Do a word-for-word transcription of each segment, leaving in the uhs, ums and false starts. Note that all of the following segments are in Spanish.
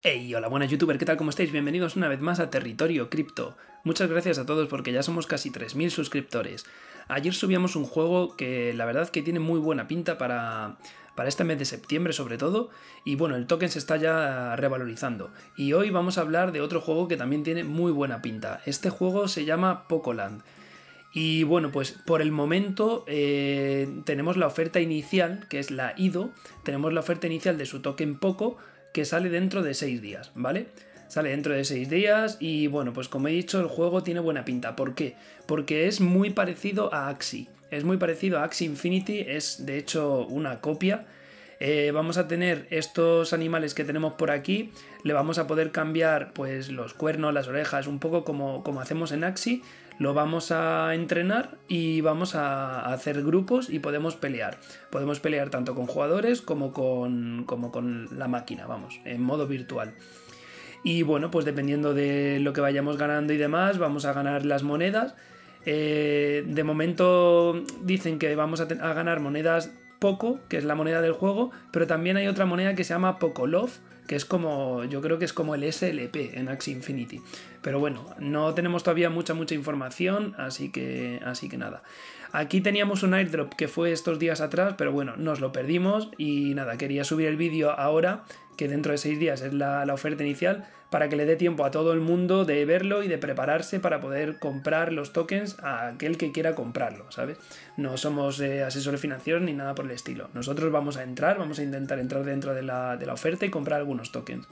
Hey, hola buenas youtuber, ¿qué tal? ¿Cómo estáis? Bienvenidos una vez más a Territorio Cripto. Muchas gracias a todos porque ya somos casi tres mil suscriptores. Ayer subíamos un juego que la verdad que tiene muy buena pinta para, para este mes de septiembre sobre todo, y bueno, el token se está ya revalorizando. Y hoy vamos a hablar de otro juego que también tiene muy buena pinta. Este juego se llama Pocoland. Y bueno, pues por el momento eh, tenemos la oferta inicial, que es la I D O, tenemos la oferta inicial de su token Poco, que sale dentro de seis días, ¿vale? Sale dentro de seis días y bueno, pues como he dicho, el juego tiene buena pinta. ¿Por qué? Porque es muy parecido a Axie. Es muy parecido a Axie Infinity, es de hecho una copia. Eh, vamos a tener estos animales que tenemos por aquí, le vamos a poder cambiar pues los cuernos, las orejas, un poco como, como hacemos en Axie. Lo vamos a entrenar y vamos a hacer grupos y podemos pelear. Podemos pelear tanto con jugadores como con, como con la máquina, vamos, en modo virtual. Y bueno, pues dependiendo de lo que vayamos ganando y demás, vamos a ganar las monedas. Eh, de momento dicen que vamos a, a ganar monedas Poco, que es la moneda del juego, pero también hay otra moneda que se llama Pocolove, que es como, yo creo que es como el S L P en Axie Infinity. Pero bueno, no tenemos todavía mucha, mucha información, así que, así que nada. Aquí teníamos un airdrop que fue estos días atrás, pero bueno, nos lo perdimos y nada, quería subir el vídeo ahora, que dentro de seis días es la, la oferta inicial, para que le dé tiempo a todo el mundo de verlo y de prepararse para poder comprar los tokens a aquel que quiera comprarlo, ¿sabes? No somos eh, asesores financieros ni nada por el estilo. Nosotros vamos a entrar, vamos a intentar entrar dentro de la, de la oferta y comprar algunos tokens.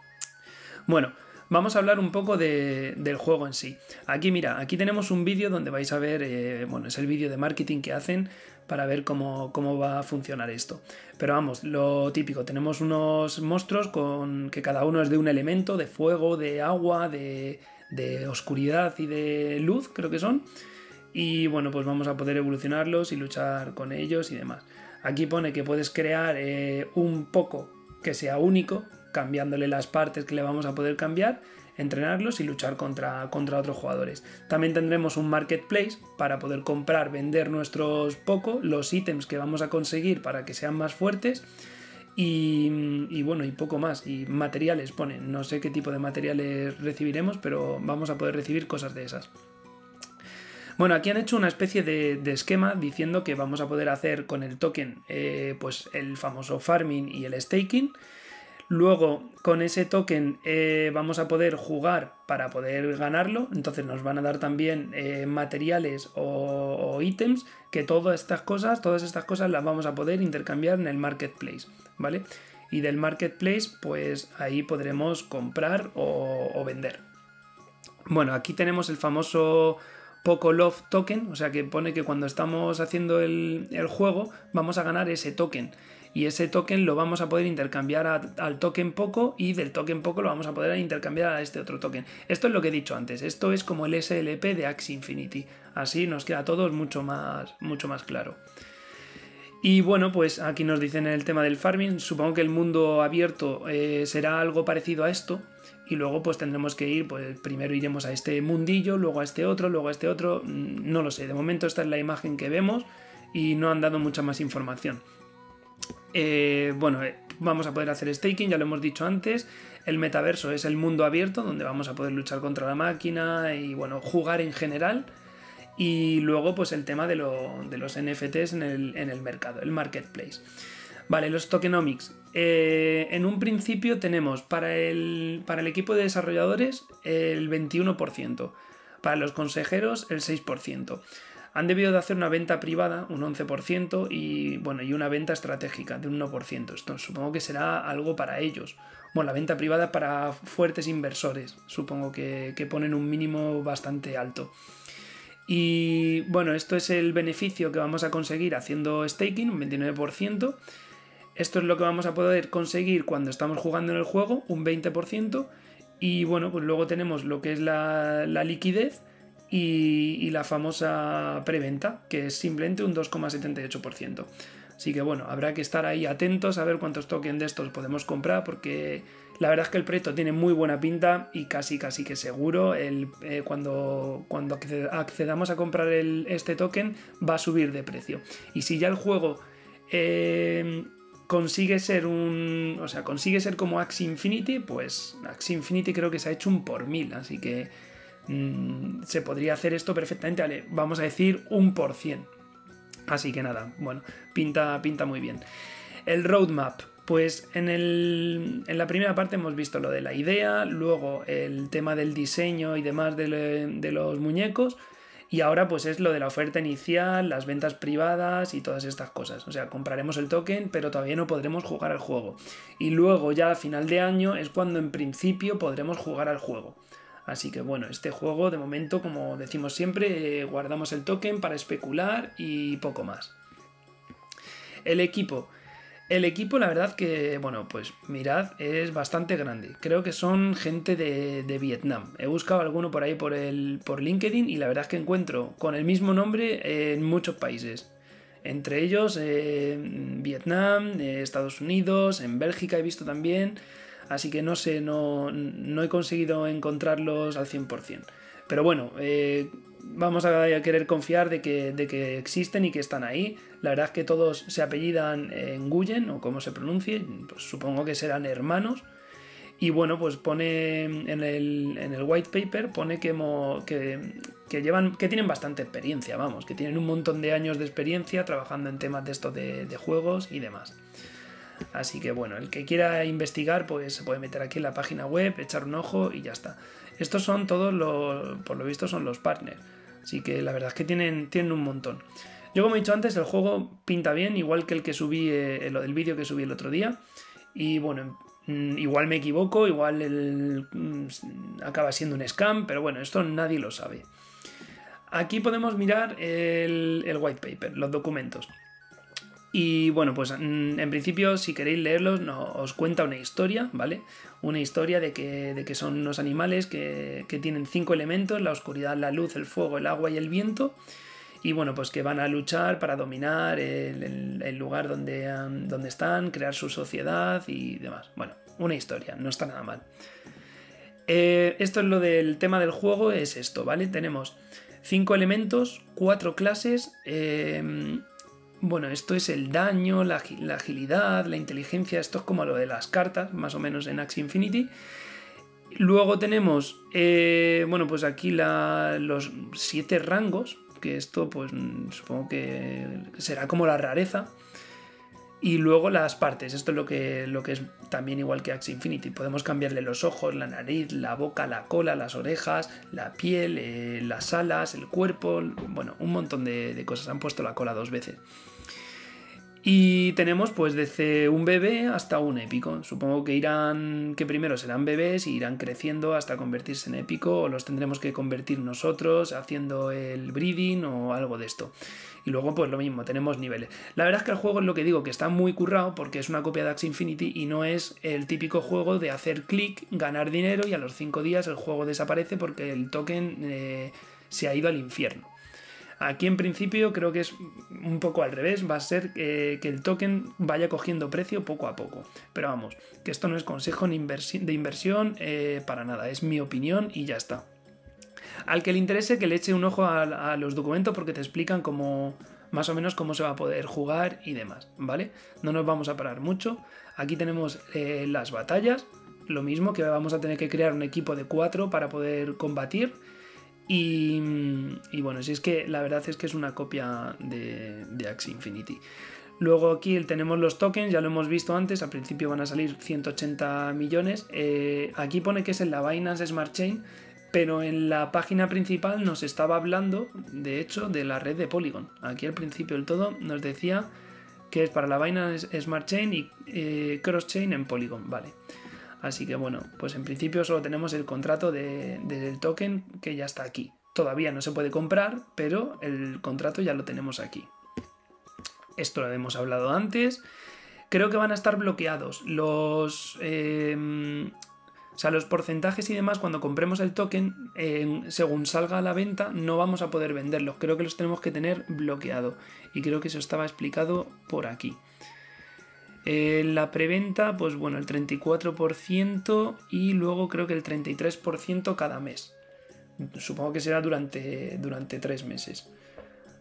Bueno, vamos a hablar un poco de, del juego en sí. Aquí, mira, aquí tenemos un vídeo donde vais a ver, eh, bueno, es el vídeo de marketing que hacen para ver cómo, cómo va a funcionar esto. Pero vamos, lo típico, tenemos unos monstruos con que cada uno es de un elemento, de fuego, de agua, de, de oscuridad y de luz, creo que son. Y bueno, pues vamos a poder evolucionarlos y luchar con ellos y demás. Aquí pone que puedes crear eh, un poco que sea único, cambiándole las partes que le vamos a poder cambiar, entrenarlos y luchar contra, contra otros jugadores. También tendremos un marketplace para poder comprar, vender nuestros Poco, los ítems que vamos a conseguir para que sean más fuertes y, y bueno, y poco más. Y materiales ponen, no sé qué tipo de materiales recibiremos, pero vamos a poder recibir cosas de esas. Bueno, aquí han hecho una especie de, de esquema diciendo que vamos a poder hacer con el token eh, pues el famoso farming y el staking. Luego, con ese token eh, vamos a poder jugar para poder ganarlo. Entonces nos van a dar también eh, materiales o, o ítems, que todas estas cosas, todas estas cosas las vamos a poder intercambiar en el marketplace, ¿vale? Y del marketplace, pues ahí podremos comprar o, o vender. Bueno, aquí tenemos el famoso Pocolove token, o sea que pone que cuando estamos haciendo el, el juego vamos a ganar ese token. Y ese token lo vamos a poder intercambiar a, al token Poco y del token Poco lo vamos a poder intercambiar a este otro token. Esto es lo que he dicho antes, esto es como el S L P de Axie Infinity. Así nos queda a todos mucho más, mucho más claro. Y bueno, pues aquí nos dicen el tema del farming, supongo que el mundo abierto eh, será algo parecido a esto. Y luego pues tendremos que ir, pues primero iremos a este mundillo, luego a este otro, luego a este otro, no lo sé. De momento esta es la imagen que vemos y no han dado mucha más información. Eh, bueno, eh, vamos a poder hacer staking, ya lo hemos dicho antes. El metaverso es el mundo abierto donde vamos a poder luchar contra la máquina y bueno, jugar en general. Y luego pues el tema de, lo, de los N F Ts en el, en el mercado, el marketplace. Vale, los tokenomics. Eh, en un principio tenemos para el, para el equipo de desarrolladores el veintiuno por ciento, para los consejeros el seis por ciento. Han debido de hacer una venta privada, un once por ciento, y bueno, y una venta estratégica de un uno por ciento. Esto supongo que será algo para ellos. Bueno, la venta privada para fuertes inversores, supongo que, que ponen un mínimo bastante alto. Y bueno, esto es el beneficio que vamos a conseguir haciendo staking, un veintinueve por ciento. Esto es lo que vamos a poder conseguir cuando estamos jugando en el juego, un veinte por ciento. Y bueno, pues luego tenemos lo que es la, la liquidez y, y la famosa preventa, que es simplemente un dos coma setenta y ocho por ciento. Así que bueno, habrá que estar ahí atentos a ver cuántos tokens de estos podemos comprar, porque la verdad es que el proyecto tiene muy buena pinta y casi casi que seguro el, eh, cuando, cuando accedamos a comprar el, este token va a subir de precio. Y si ya el juego... Eh, consigue ser un... O sea, consigue ser como Axie Infinity, pues Axie Infinity creo que se ha hecho un por mil, así que mmm, se podría hacer esto perfectamente, vale, vamos a decir un por cien. Así que nada, bueno, pinta, pinta muy bien. El roadmap, pues en, el, en la primera parte hemos visto lo de la idea, luego el tema del diseño y demás de, de los muñecos, y ahora pues es lo de la oferta inicial, las ventas privadas y todas estas cosas. O sea, compraremos el token, pero todavía no podremos jugar al juego. Y luego ya a final de año es cuando en principio podremos jugar al juego. Así que bueno, este juego de momento, como decimos siempre, eh, guardamos el token para especular y poco más. El equipo. El equipo, la verdad que, bueno, pues mirad, es bastante grande. Creo que son gente de, de Vietnam. He buscado alguno por ahí por, el, por LinkedIn y la verdad es que encuentro con el mismo nombre en muchos países. Entre ellos, eh, Vietnam, eh, Estados Unidos, en Bélgica he visto también. Así que no sé, no, no he conseguido encontrarlos al cien por cien. Pero bueno, eh, vamos a, a querer confiar de que, de que existen y que están ahí. La verdad es que todos se apellidan Nguyen, o como se pronuncie, pues supongo que serán hermanos. Y bueno, pues pone en el, en el white paper, pone que, mo, que, que, llevan, que tienen bastante experiencia, vamos, que tienen un montón de años de experiencia trabajando en temas de estos de, de juegos y demás. Así que bueno, el que quiera investigar pues se puede meter aquí en la página web, echar un ojo y ya está. Estos son todos los, por lo visto son los partners, así que la verdad es que tienen, tienen un montón. Yo, como he dicho antes, el juego pinta bien, igual que el que subí, eh, el, el vídeo que subí el otro día. Y bueno, igual me equivoco, igual el, acaba siendo un scam, pero bueno, esto nadie lo sabe. Aquí podemos mirar el, el white paper, los documentos. Y bueno, pues en principio, si queréis leerlos, no, os cuenta una historia, ¿vale? Una historia de que, de que son unos animales que, que tienen cinco elementos: la oscuridad, la luz, el fuego, el agua y el viento. Y bueno, pues que van a luchar para dominar el, el, el lugar donde, um, donde están, crear su sociedad y demás. Bueno, una historia, no está nada mal. Eh, esto es lo del tema del juego, es esto, ¿vale? Tenemos cinco elementos, cuatro clases... Eh, Bueno, esto es el daño, la, la agilidad, la inteligencia, esto es como lo de las cartas, más o menos en Axie Infinity. Luego tenemos, eh, bueno, pues aquí la, los siete rangos, que esto pues supongo que será como la rareza. Y luego las partes, esto es lo que, lo que es también igual que Axie Infinity. Podemos cambiarle los ojos, la nariz, la boca, la cola, las orejas, la piel, eh, las alas, el cuerpo, bueno, un montón de, de cosas. Han puesto la cola dos veces. Y tenemos pues desde un bebé hasta un épico. Supongo que irán, que primero serán bebés y irán creciendo hasta convertirse en épico, o los tendremos que convertir nosotros haciendo el breeding o algo de esto. Y luego pues lo mismo, tenemos niveles. La verdad es que el juego es lo que digo, que está muy currado porque es una copia de Axie Infinity y no es el típico juego de hacer clic, ganar dinero y a los cinco días el juego desaparece porque el token eh, se ha ido al infierno. Aquí en principio creo que es un poco al revés, va a ser eh, que el token vaya cogiendo precio poco a poco. Pero vamos, que esto no es consejo de inversión eh, para nada, es mi opinión y ya está. Al que le interese que le eche un ojo a, a los documentos porque te explican cómo, más o menos cómo se va a poder jugar y demás, ¿vale? No nos vamos a parar mucho. Aquí tenemos eh, las batallas, lo mismo, que vamos a tener que crear un equipo de cuatro para poder combatir. Y, y bueno, si es que la verdad es que es una copia de, de Axie Infinity. Luego aquí tenemos los tokens, ya lo hemos visto antes, al principio van a salir ciento ochenta millones. Eh, aquí pone que es en la Binance Smart Chain, pero en la página principal nos estaba hablando, de hecho, de la red de Polygon. Aquí al principio del todo nos decía que es para la Binance Smart Chain y eh, Cross Chain en Polygon, vale. Así que bueno, pues en principio solo tenemos el contrato de, del token que ya está aquí. Todavía no se puede comprar, pero el contrato ya lo tenemos aquí. Esto lo hemos hablado antes. Creo que van a estar bloqueados los, eh, o sea, los porcentajes y demás. Cuando compremos el token, eh, según salga a la venta, no vamos a poder venderlos. Creo que los tenemos que tener bloqueados. Y creo que eso estaba explicado por aquí. Eh, la preventa, pues bueno, el treinta y cuatro por ciento y luego creo que el treinta y tres por ciento cada mes. Supongo que será durante, durante tres meses.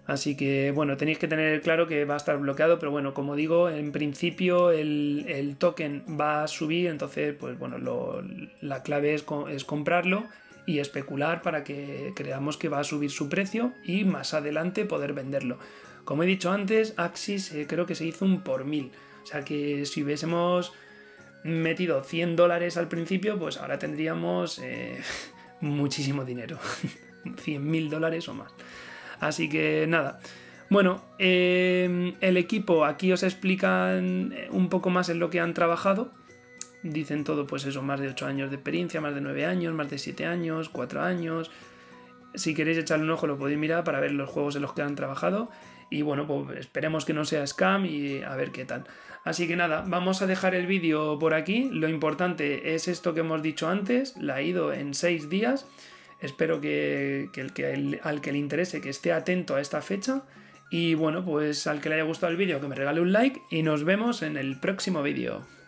Así que bueno, tenéis que tener claro que va a estar bloqueado, pero bueno, como digo, en principio el, el token va a subir, entonces pues bueno, lo, la clave es, es comprarlo y especular para que creamos que va a subir su precio y más adelante poder venderlo. Como he dicho antes, Axis eh, creo que se hizo un por mil, o sea que si hubiésemos metido cien dólares al principio, pues ahora tendríamos eh, muchísimo dinero, cien mil dólares o más. Así que nada, bueno, eh, el equipo aquí os explican un poco más en lo que han trabajado. Dicen todo, pues eso, más de ocho años de experiencia, más de nueve años, más de siete años, cuatro años. Si queréis echarle un ojo lo podéis mirar para ver los juegos en los que han trabajado. Y bueno, pues esperemos que no sea scam y a ver qué tal. Así que nada, vamos a dejar el vídeo por aquí. Lo importante es esto que hemos dicho antes, la I D O en seis días. Espero que, que, el, que el, al que le interese que esté atento a esta fecha. Y bueno, pues al que le haya gustado el vídeo que me regale un like y nos vemos en el próximo vídeo.